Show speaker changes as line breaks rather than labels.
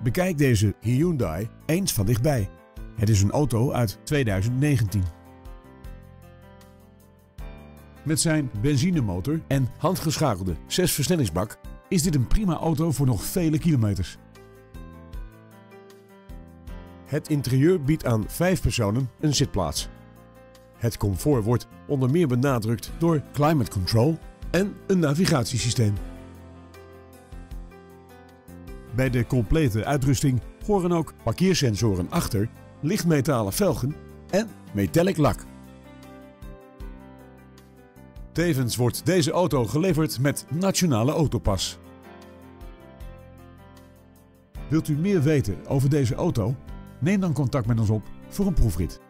Bekijk deze Hyundai eens van dichtbij. Het is een auto uit 2019. Met zijn benzinemotor en handgeschakelde 6-versnellingsbak is dit een prima auto voor nog vele kilometers. Het interieur biedt aan 5 personen een zitplaats. Het comfort wordt onder meer benadrukt door climate control en een navigatiesysteem. Bij de complete uitrusting horen ook parkeersensoren achter, lichtmetalen velgen en metallic lak. Tevens wordt deze auto geleverd met Nationale Autopas. Wilt u meer weten over deze auto? Neem dan contact met ons op voor een proefrit.